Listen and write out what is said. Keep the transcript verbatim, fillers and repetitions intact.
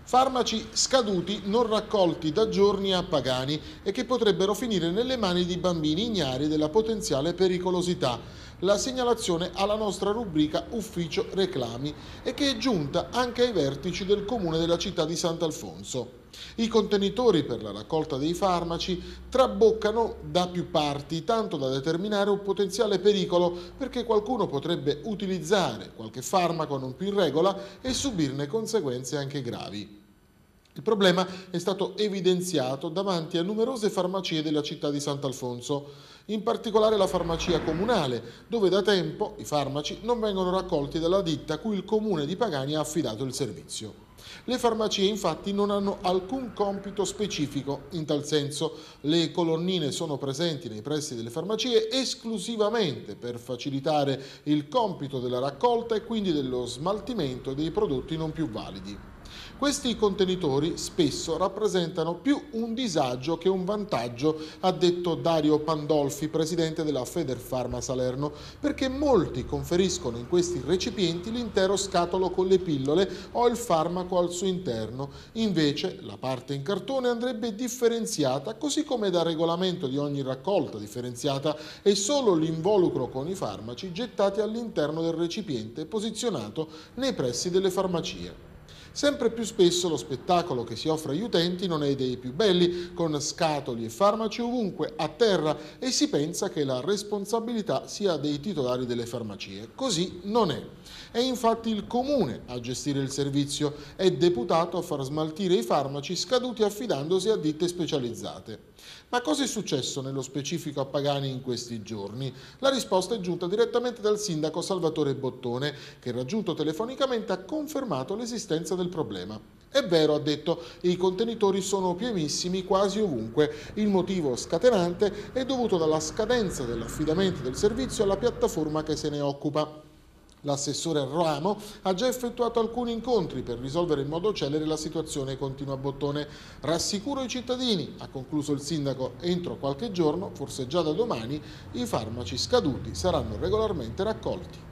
Farmaci scaduti non raccolti da giorni a Pagani e che potrebbero finire nelle mani di bambini ignari della potenziale pericolosità. La segnalazione alla nostra rubrica Ufficio Reclami e che è giunta anche ai vertici del comune della città di Sant'Alfonso. I contenitori per la raccolta dei farmaci traboccano da più parti, tanto da determinare un potenziale pericolo perché qualcuno potrebbe utilizzare qualche farmaco non più in regola e subirne conseguenze anche gravi. Il problema è stato evidenziato davanti a numerose farmacie della città di Sant'Alfonso, in particolare la farmacia comunale, dove da tempo i farmaci non vengono raccolti dalla ditta a cui il comune di Pagani ha affidato il servizio. Le farmacie infatti non hanno alcun compito specifico in tal senso, le colonnine sono presenti nei pressi delle farmacie esclusivamente per facilitare il compito della raccolta e quindi dello smaltimento dei prodotti non più validi. Questi contenitori spesso rappresentano più un disagio che un vantaggio, ha detto Dario Pandolfi, presidente della Federfarma Salerno, perché molti conferiscono in questi recipienti l'intero scatolo con le pillole o il farmaco al suo interno. Invece la parte in cartone andrebbe differenziata, così come da regolamento di ogni raccolta differenziata è solo l'involucro con i farmaci gettati all'interno del recipiente posizionato nei pressi delle farmacie. Sempre più spesso lo spettacolo che si offre agli utenti non è dei più belli, con scatoli e farmaci ovunque a terra, e si pensa che la responsabilità sia dei titolari delle farmacie. Così non è. È infatti il comune a gestire il servizio, è deputato a far smaltire i farmaci scaduti affidandosi a ditte specializzate. Ma cosa è successo nello specifico a Pagani in questi giorni? La risposta è giunta direttamente dal sindaco Salvatore Bottone, che raggiunto telefonicamente ha confermato l'esistenza del problema. È vero, ha detto, i contenitori sono pienissimi quasi ovunque. Il motivo scatenante è dovuto dalla scadenza dell'affidamento del servizio alla piattaforma che se ne occupa. L'assessore al ramo ha già effettuato alcuni incontri per risolvere in modo celere la situazione, continua Bottone. Rassicuro i cittadini, ha concluso il sindaco, entro qualche giorno, forse già da domani, i farmaci scaduti saranno regolarmente raccolti.